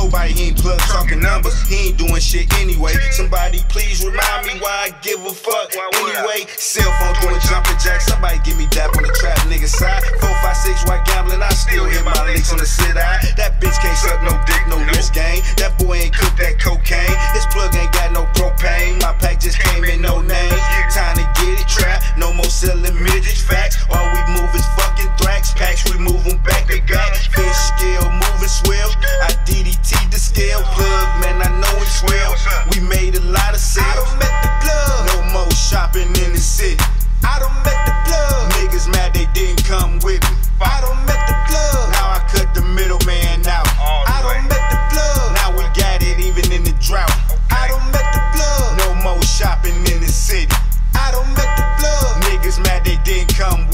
nobody, he ain't plug talking numbers. He ain't doing shit anyway. Somebody please remind me why I give a fuck anyway. Cell phone doing jumping jacks. Somebody give me dap on the trap nigga side. 4, 5, 6 white gambling. I still hit my licks on the sit eye. That bitch can't suck no dick, no wrist game. That boy ain't cook that cocaine. His plug ain't got no propane. My pack just came in no name. Time to get it trapped. No more selling midgets. Facts. All we move is fucking thrax. Packs we move them back to back. Fish scale moving swell. I DDT the scale. Plug man, I know it's swell. We made a lot of sales. I done met the plug. No more shopping in the city. I done met the plug. Niggas mad they didn't come with me. I done met the plug. Now I cut the middleman out. I done met the plug. Now we got it even in the drought. I done met the plug. No more shopping in the city. I done met the plug. Niggas mad they didn't come with me.